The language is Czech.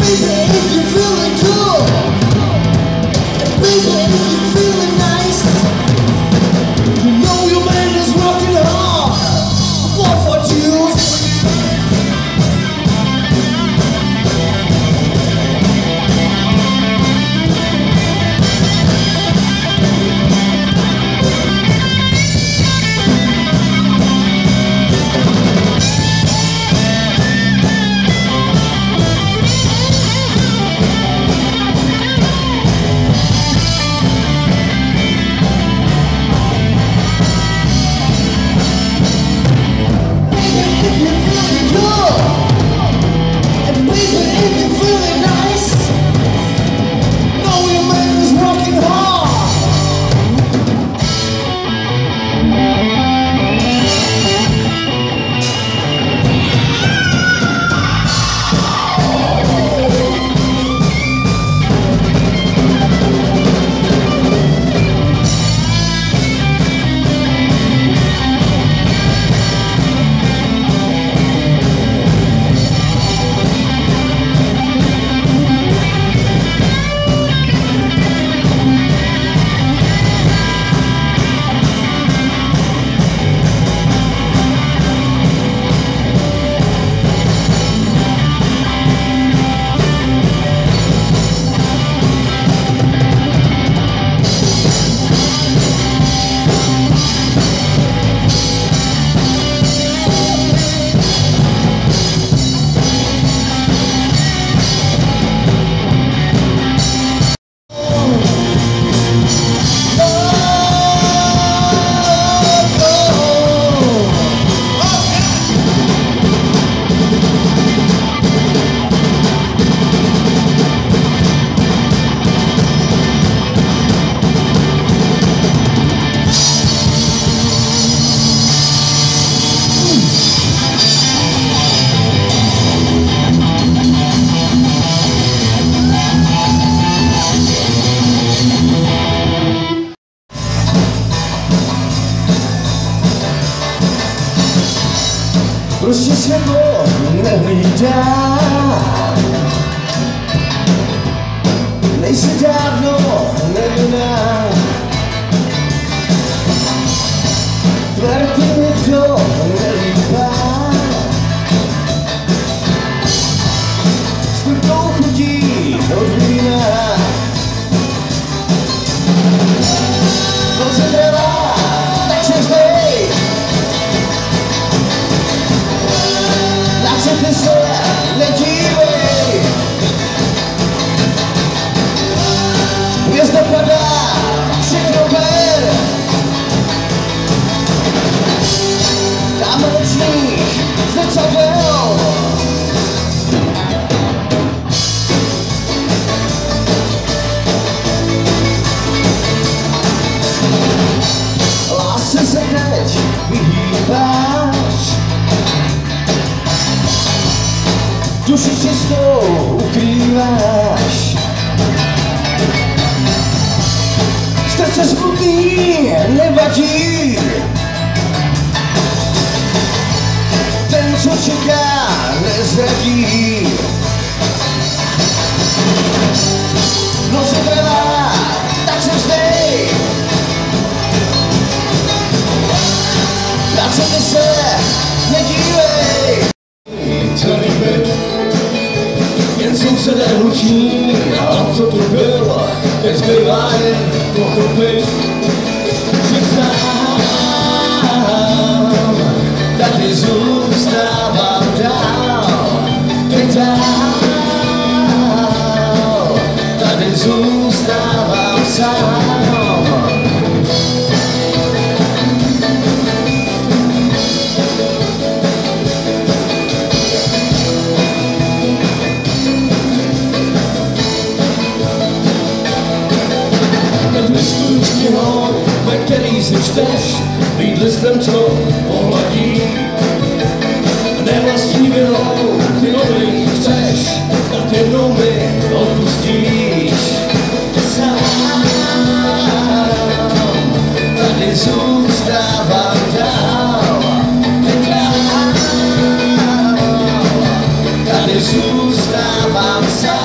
Prostě světlo nehlídá. Nejsi dávno nevinná. Tvrdý mi to nelíbá. S tvrdou chutí od vína. Noc je trvá, tak se zdej. Na všechny se nedívej. Hvězda padá, všechno ber. Tam nočních zrcadel. Lásce se teď vyhýbáš. Duši čistou ukrýváš. Srdce smutný nevadí. Ten, co čeká, nezradí. Noc je trvá, tak se vzdej. Na co ty se nedívej. Celý byt, jen sousedé hlučí, a co tu bylo, teď zbývá jen pochopit, že sám tady zůstávám dál, teď dál, tady zůstávám sám. Ve který si čteš, být listem, co pohladí. Nevlastní vinou, ty nový chceš, tak jednou mi odpustíš. Sám tady zůstávám dál, teď dál, tady zůstávám. zůstávám sám.